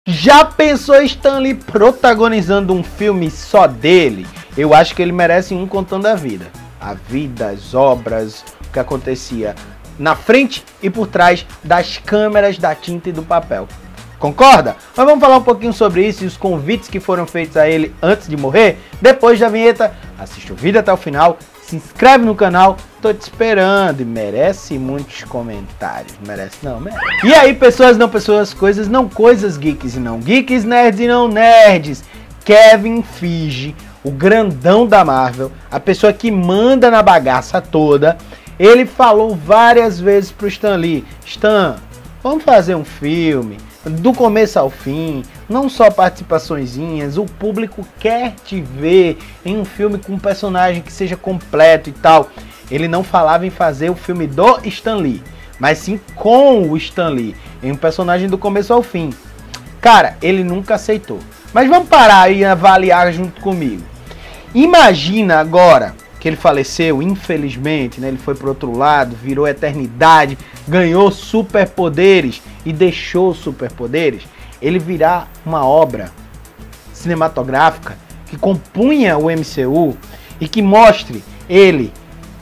Já pensou Stan Lee protagonizando um filme só dele? Eu acho que ele merece um contando a vida. A vida, as obras, o que acontecia na frente e por trás das câmeras, da tinta e do papel. Concorda? Mas vamos falar um pouquinho sobre isso e os convites que foram feitos a ele antes de morrer? Depois da vinheta, assiste o vídeo até o final, se inscreve no canal, tô te esperando e merece muitos comentários. Merece não, merece. E aí, pessoas não pessoas, coisas não coisas, geeks e não geeks, nerds e não nerds. Kevin Feige, o grandão da Marvel, a pessoa que manda na bagaça toda, ele falou várias vezes pro Stan Lee: Stan, vamos fazer um filme do começo ao fim, não só participaçõezinhas, o público quer te ver em um filme com um personagem que seja completo e tal. Ele não falava em fazer o filme do Stan Lee, mas sim com o Stan Lee, em um personagem do começo ao fim. Cara, ele nunca aceitou. Mas vamos parar e avaliar junto comigo. Imagina agora que ele faleceu, infelizmente, né? Ele foi pro outro lado, virou eternidade, ganhou superpoderes e deixou superpoderes. Ele virar uma obra cinematográfica que compunha o MCU e que mostre ele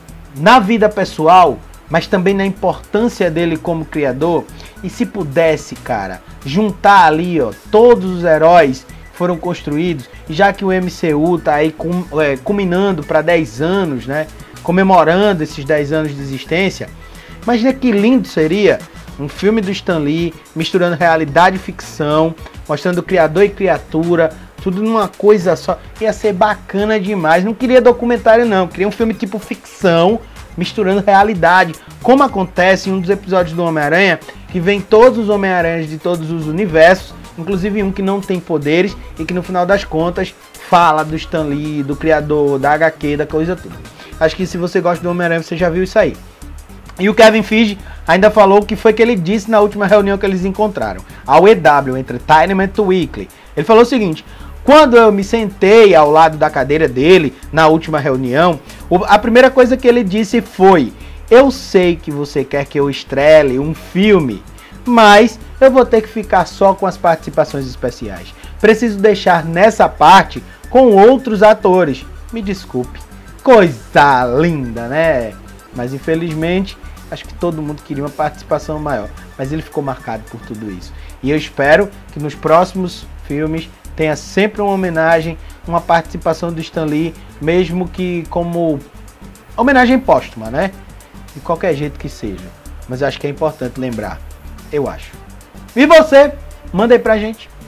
na vida pessoal, mas também na importância dele como criador. E se pudesse, cara, juntar ali, ó, todos os heróis foram construídos, e já que o MCU tá aí culminando para 10 anos, né, comemorando esses 10 anos de existência, imagina que lindo seria um filme do Stan Lee, misturando realidade e ficção, mostrando o criador e criatura, tudo numa coisa só. Ia ser bacana demais. Não queria documentário não, queria um filme tipo ficção, misturando realidade, como acontece em um dos episódios do Homem-Aranha, que vem todos os Homem-Aranhas de todos os universos, inclusive um que não tem poderes e que no final das contas fala do Stan Lee, do criador, da HQ, da coisa toda. Acho que se você gosta do Homem-Aranha você já viu isso aí. E o Kevin Feige ainda falou o que foi que ele disse na última reunião que eles encontraram, ao EW, Entertainment Weekly. Ele falou o seguinte: quando eu me sentei ao lado da cadeira dele na última reunião, a primeira coisa que ele disse foi: eu sei que você quer que eu estrele um filme, mas eu vou ter que ficar só com as participações especiais. Preciso deixar nessa parte com outros atores. Me desculpe. Coisa linda, né? Mas infelizmente, acho que todo mundo queria uma participação maior. Mas ele ficou marcado por tudo isso. E eu espero que nos próximos filmes tenha sempre uma homenagem, uma participação do Stan Lee, mesmo que como homenagem póstuma, né? De qualquer jeito que seja. Mas eu acho que é importante lembrar. Eu acho. E você? Manda aí pra gente.